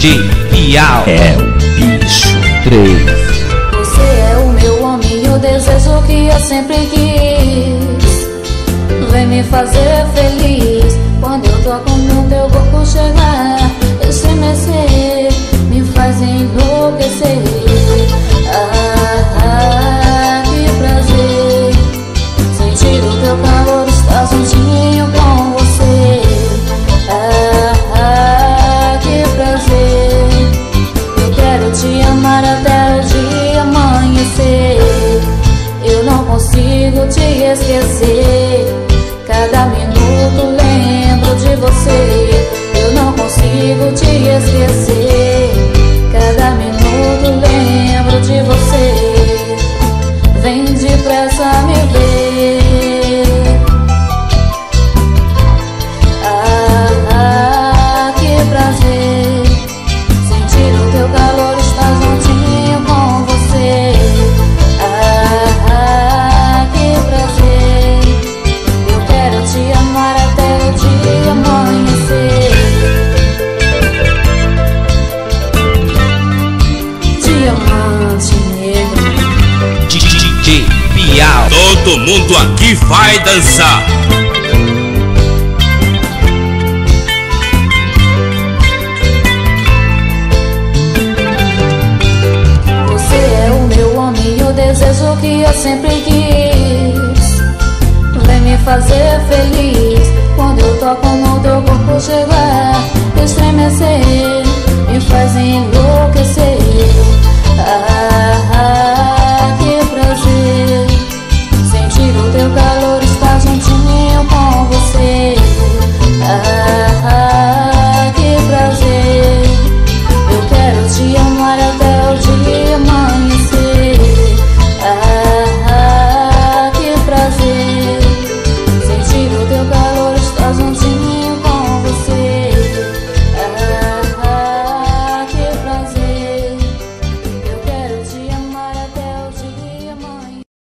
DJ Bial é o bicho 3. Você é o meu homem, o desejo que eu sempre quis. Vem me fazer feliz. Quando eu toco no teu corpo chegar, estremecer, me faz enlouquecer. Que prazer sentir o teu calor, estar juntinho com você. Que prazer, eu quero te amar até o dia amanhecer. Eu não consigo te esquecer. Cada minuto lembro de você. Eu não consigo te esquecer. Cada minuto lembro de você. Vem depressa me ver. Que prazer sentir o teu calor, estar juntinho com você. Que prazer, eu quero te amar até o dia amanhecer. Diamante negro, DJ Bial. Todo mundo aqui vai dançar. você é o meu homem, o desejo que eu sempre quis. Vem me fazer feliz. Quando eu toco no teu corpo chegar, estremecer, me faz enlouquecer.